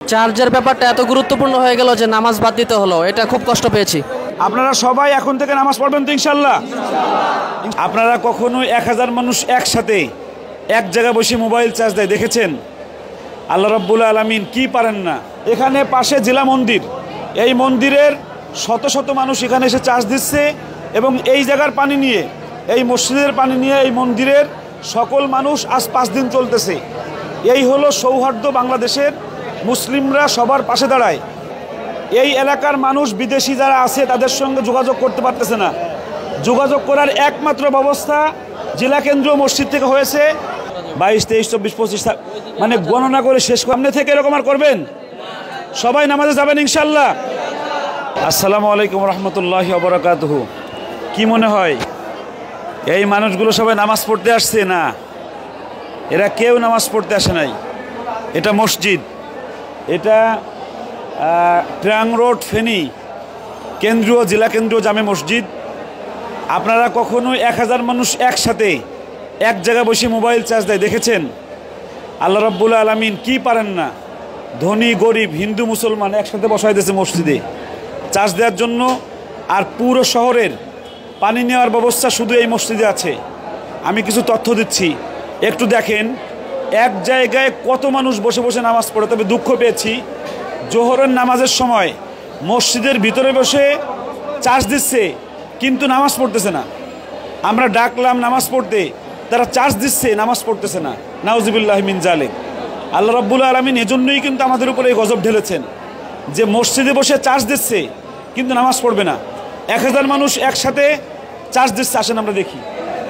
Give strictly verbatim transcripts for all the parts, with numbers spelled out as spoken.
চার্জের ব্যাপারটা এত গুরুত্বপূর্ণ হয়ে গেল যে নামাজ বাদ দিতে হলো, এটা খুব কষ্ট পেয়েছি। আপনারা সবাই এখন থেকে নামাজ পড়বেন তো ইনশাল্লাহ? আপনারা কখনো এক হাজার মানুষ একসাথে এক জায়গায় বসে মোবাইল চার্জ দেয় দেখেছেন? আল্লাহ রাব্বুল আলামিন কি পারেন না। এখানে পাশে জেলা মন্দির, এই মন্দিরের শত শত মানুষ এখানে এসে চার্জ দিচ্ছে এবং এই জায়গার পানি নিয়ে, এই মসজিদের পানি নিয়ে এই মন্দিরের সকল মানুষ আজ পাঁচ দিন চলতেছে। এই হলো সৌহার্দ্য বাংলাদেশের। মুসলিমরা সবার পাশে দাঁড়ায়। এই এলাকার মানুষ বিদেশি যারা আছে তাদের সঙ্গে যোগাযোগ করতে পারতেছে না। যোগাযোগ করার একমাত্র ব্যবস্থা জেলা কেন্দ্রীয় মসজিদ থেকে হয়েছে। বাইশ তেইশ চব্বিশ পঁচিশ মানে গণনা করে শেষ সামনে থেকে এরকম আর করবেন। সবাই নামাজে যাবেন ইনশাল্লাহ। আসসালামু আলাইকুম রহমতুল্লাহি ওয়া বারাকাতুহু। কি মনে হয় এই মানুষগুলো সবাই নামাজ পড়তে আসছে? না, এরা কেউ নামাজ পড়তে আসে নাই। এটা মসজিদ, এটা ট্রাং রোড ফেনী কেন্দ্রীয় জেলা কেন্দ্রীয় জামে মসজিদ। আপনারা কখনো এক হাজার মানুষ একসাথে এক জায়গায় বসে মোবাইল চার্জ দেয় দেখেছেন? আল্লাহ রাব্বুল আলামিন কি পারেন না। ধনী গরিব হিন্দু মুসলমান একসাথে বসাই দিয়েছে মসজিদে চার্জ দেওয়ার জন্য। আর পুরো শহরের পানি নেওয়ার ব্যবস্থা শুধু এই মসজিদে আছে। আমি কিছু তথ্য দিচ্ছি, একটু দেখেন এক জায়গায় কত মানুষ বসে বসে নামাজ পড়ে। তবে দুঃখ পেয়েছি, জোহরের নামাজের সময় মসজিদের ভিতরে বসে চার্জ দিচ্ছে কিন্তু নামাজ পড়তেছে না। আমরা ডাকলাম নামাজ পড়তে, তারা চার্জ দিচ্ছে, নামাজ পড়তেছে না। নাউজুবিল্লাহি মিন যালিক। আল্লাহ রাব্বুল আলামিন এজন্যই কিন্তু আমাদের উপরে এই গজব ঢেলেছেন যে মসজিদে বসে চার্জ দিচ্ছে কিন্তু নামাজ পড়বে না। এক হাজার মানুষ একসাথে চার্জ দিচ্ছে, আসেন আমরা দেখি।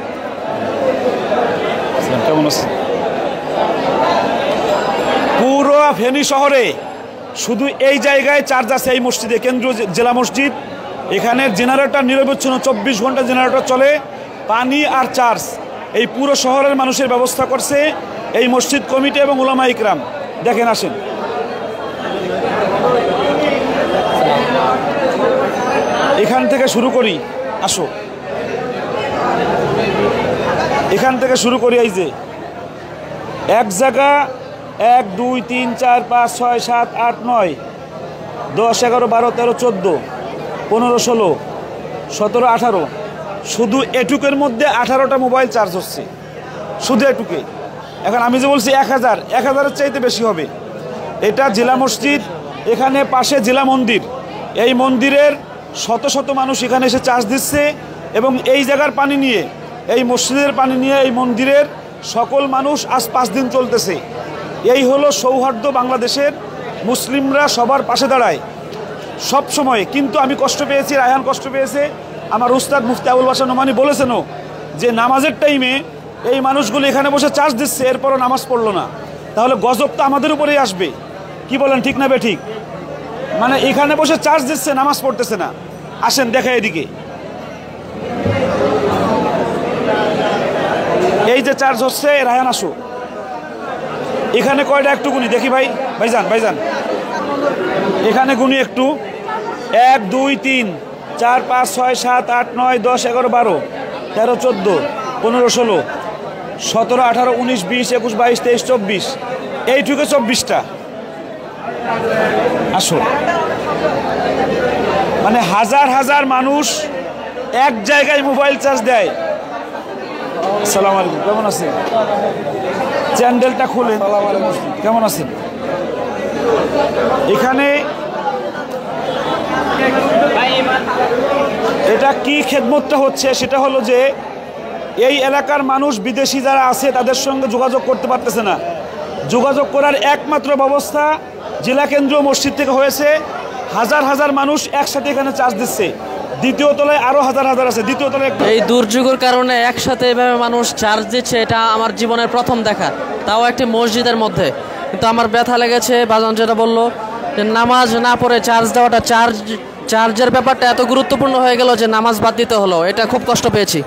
কেমন আছে? পুরো ফেনী শহরে শুধু এই জায়গায় চার্জ আছে, এই মসজিদে, কেন্দ্রীয় জেলা মসজিদ। এখানে জেনারেটর নিরবচ্ছিন্ন চব্বিশ ঘন্টা জেনারেটর চলে, পানি আর চার্জ। এই পুরো শহরের মানুষের ব্যবস্থা করছে এই মসজিদ কমিটি এবং উলামা ইকরাম। দেখেন, আসেন। এখান থেকে শুরু করি, আসো এখান থেকে শুরু করি। এই যে এক জায়গা এক দুই তিন চার পাঁচ ছয় সাত আট নয় দশ এগারো বারো তেরো চোদ্দো পনেরো ষোলো সতেরো আঠারো, শুধু এটুকের মধ্যে আঠারোটা মোবাইল চার্জ হচ্ছে, শুধু এটুকে। এখন আমি যে বলছি এক হাজার এক হাজারের চাইতে বেশি হবে। এটা জেলা মসজিদ, এখানে পাশে জেলা মন্দির, এই মন্দিরের শত শত মানুষ এখানে এসে চার্জ দিচ্ছে এবং এই জায়গার পানি নিয়ে, এই মসজিদের পানি নিয়ে এই মন্দিরের সকল মানুষ আজ পাঁচ দিন চলতেছে। এই হলো সৌহার্দ্য বাংলাদেশের। মুসলিমরা সবার পাশে দাঁড়ায় সব সময়। কিন্তু আমি কষ্ট পেয়েছি, রায়হান কষ্ট পেয়েছে। আমার উস্তাদ মুফতি আবুল বাশার নোমানী বলেছেনও যে নামাজের টাইমে এই মানুষগুলো এখানে বসে চার্জ দিচ্ছে, এরপরও নামাজ পড়লো না, তাহলে গজব তো আমাদের উপরেই আসবে। কি বলেন, ঠিক না বে ঠিক? মানে এখানে বসে চার্জ দিচ্ছে, নামাজ পড়তেছে না। আসেন দেখা এদিকে। এই যে চার্জ হচ্ছে, রায়হান আসো। এখানে কয়টা একটু গুনি দেখি ভাই, ভাইজান ভাইজান এখানে গুনি একটু। এক দুই তিন চার পাঁচ ছয় সাত আট নয় দশ এগারো বারো তেরো চোদ্দো পনেরো ষোলো সতেরো আঠারো উনিশ বিশ একুশ বাইশ তেইশ চব্বিশ, এইটুকু চব্বিশটা। আসো, মানে হাজার হাজার মানুষ এক জায়গায় মোবাইল চার্জ দেয়। আসসালামু আলাইকুম, কেমন আছেন? চ্যান্ডেলটা খুলেন। কেমন আছেন? এখানে এটা কি খেদমতটা হচ্ছে সেটা হলো যে এই এলাকার মানুষ বিদেশি যারা আছে তাদের সঙ্গে যোগাযোগ করতে পারতেছে না। যোগাযোগ করার একমাত্র ব্যবস্থা জেলা কেন্দ্রীয় মসজিদ থেকে হয়েছে। হাজার হাজার মানুষ একসাথে এখানে চার্জ দিচ্ছে। দ্বিতীয় তলায় আরো হাজার হাজার আছে, দ্বিতীয় তলায়। এই দুর্যোগের কারণে একসাথে এভাবে মানুষ চার্জ দিচ্ছে, এটা আমার জীবনের প্রথম দেখা, তাও একটি মসজিদের মধ্যে। কিন্তু আমার ব্যথা লেগেছে। বাজান যেটা বললো যে নামাজ না পড়ে চার্জ দেওয়াটা, চার্জ চার্জের ব্যাপারটা এত গুরুত্বপূর্ণ হয়ে গেল যে নামাজ বাদ দিতে হলো, এটা খুব কষ্ট পেয়েছি।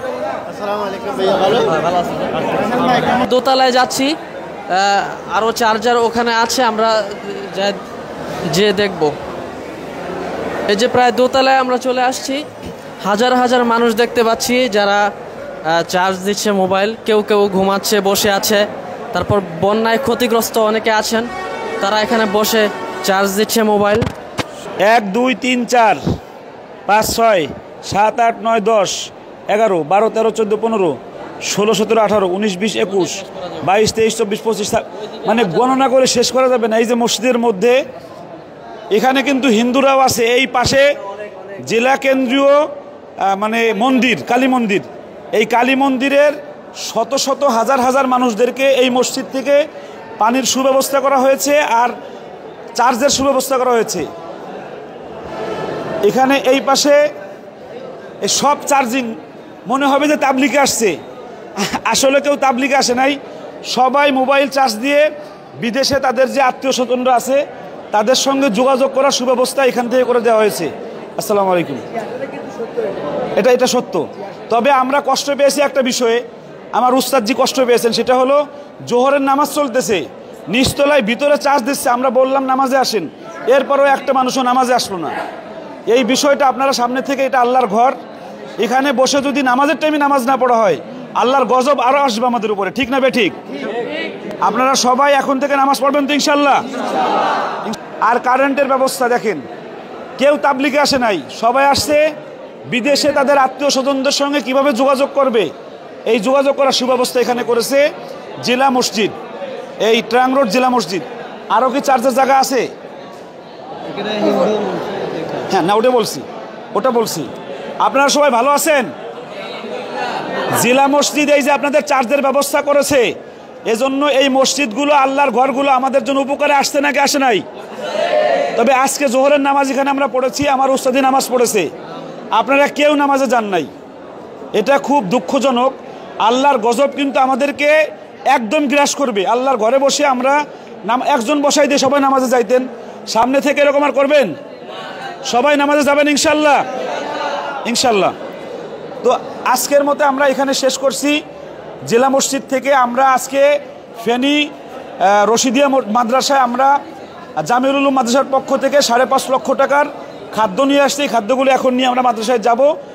দোতলায় যাচ্ছি, আরও চার্জার ওখানে আছে, আমরা যে দেখব। এই যে প্রায় দোতলায় আমরা চলে আসছি। হাজার হাজার মানুষ দেখতে পাচ্ছি যারা চার্জ দিচ্ছে মোবাইল। কেউ কেউ ঘুমাচ্ছে, বসে আছে। তারপর বন্যায় ক্ষতিগ্রস্ত অনেকে আছেন, তারা এখানে বসে চার্জ দিচ্ছে মোবাইল। এক দুই তিন চার পাঁচ ছয় সাত আট নয় দশ এগারো বারো তেরো চোদ্দো পনেরো ষোলো সতেরো আঠারো উনিশ বিশ একুশ বাইশ তেইশ চব্বিশ পঁচিশ, মানে গণনা করে শেষ করা যাবে না। এই যে মসজিদের মধ্যে এখানে কিন্তু হিন্দুরাও আছে। এই পাশে জেলা কেন্দ্রীয় মানে মন্দির, কালী মন্দির, এই কালী মন্দিরের শত শত হাজার হাজার মানুষদেরকে এই মসজিদ থেকে পানির সুব্যবস্থা করা হয়েছে আর চার্জের সুব্যবস্থা করা হয়েছে। এখানে এই পাশে সব চার্জিং, মনে হবে যে তাবলিগে আসছে, আসলে কেউ তাবলিগে আসে নাই। সবাই মোবাইল চার্জ দিয়ে বিদেশে তাদের যে আত্মীয় স্বজনরা আছে তাদের সঙ্গে যোগাযোগ করার সুব্যবস্থা এখান থেকে করে দেওয়া হয়েছে। আসসালামু আলাইকুম। এটা এটা সত্য। তবে আমরা কষ্ট পেয়েছি একটা বিষয়ে, আমার উস্তাদজি কষ্ট পেয়েছেন, সেটা হলো জোহরের নামাজ চলতেছে, নিচতলায় ভিতরে চার্জ দিচ্ছে, আমরা বললাম নামাজে আসেন, এরপরও একটা মানুষও নামাজে আসলো না। এই বিষয়টা আপনারা সামনে থেকে, এটা আল্লাহর ঘর, এখানে বসে যদি নামাজের টাইমে নামাজ না পড়া হয় আল্লাহর গজব আরও আসবে আমাদের উপরে, ঠিক না বে ঠিক? আপনারা সবাই এখন থেকে নামাজ পড়বেন তো ইনশাল্লাহ? আর কারেন্টের ব্যবস্থা দেখেন, কেউ তাবলিগে আসে নাই, সবাই আসছে বিদেশে তাদের আত্মীয় স্বজনদের সঙ্গে কিভাবে যোগাযোগ করবে এই যোগাযোগ করার সুব্যবস্থা এখানে করেছে জেলা মসজিদ, এই ট্রাং রোড জেলা মসজিদ। আরও কি চার্জের জায়গা আছে? হ্যাঁ, না ওটা বলছি, ওটা বলছি। আপনারা সবাই ভালো আছেন? জেলা মসজিদ এই যে আপনাদের চার্জের ব্যবস্থা করেছে, এজন্য এই মসজিদগুলো, আল্লাহর ঘরগুলো আমাদের জন্য উপকারে আসছে নাকি আসে নাই? তবে আজকে জোহরের নামাজ এখানে আমরা পড়েছি, আমার উস্তাদি নামাজ পড়েছে, আপনারা কেউ নামাজে যান নাই, এটা খুব দুঃখজনক। আল্লাহর গজব কিন্তু আমাদেরকে একদম গ্রাস করবে। আল্লাহর ঘরে বসে আমরা নাম একজন বসাই দিয়ে সবাই নামাজে যাইতেন, সামনে থেকে এরকম আর করবেন? সবাই নামাজে যাবেন ইনশাল্লাহ? ইনশাল্লাহ। তো আজকের মতো আমরা এখানে শেষ করছি জেলা মসজিদ থেকে। আমরা আজকে ফেনী রশিদিয়া মাদ্রাসায় আমরা জামিউল উলুম মাদ্রাসার পক্ষ থেকে সাড়ে পাঁচ লক্ষ টাকার খাদ্য নিয়ে আসছি। এই খাদ্যগুলো এখন নিয়ে আমরা মাদ্রাসায় যাব।